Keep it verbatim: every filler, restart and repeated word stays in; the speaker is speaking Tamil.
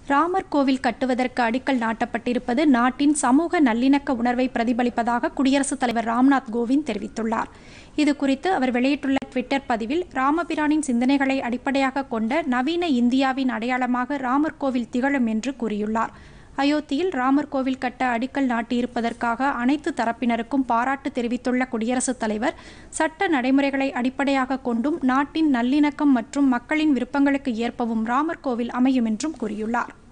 ராமர் கோவில் கட்டுவதற்கு அடிக்கல் நாட்டப்பட்டிருப்பது நாட்டின் சமூக நல்லிணக்க உணர்வை பிரதிபலிப்பதாக குடியரசுத் தலைவர் ராம்நாத் கோவிந்த் தெரிவித்துள்ளார். இதுகுறித்து அவர் வெளியிட்டுள்ள ட்விட்டர் பதிவில், ராமபிரானின் சிந்தனைகளை அடிப்படையாக கொண்ட நவீன இந்தியாவின் அடையாளமாக ராமர் கோவில் திகழும் என்று கூறியுள்ளார். அயோத்தியில் ராமர் கோவில் கட்ட அடிக்கல் நாட்டியிருப்பதற்காக அனைத்து தரப்பினருக்கும் பாராட்டு தெரிவித்துள்ள குடியரசுத் தலைவர், சட்ட நடைமுறைகளை அடிப்படையாக கொண்டும் நாட்டின் நல்லிணக்கம் மற்றும் மக்களின் விருப்பங்களுக்கு ஏற்பவும் ராமர் கோவில் அமையும் என்றும் கூறியுள்ளார்.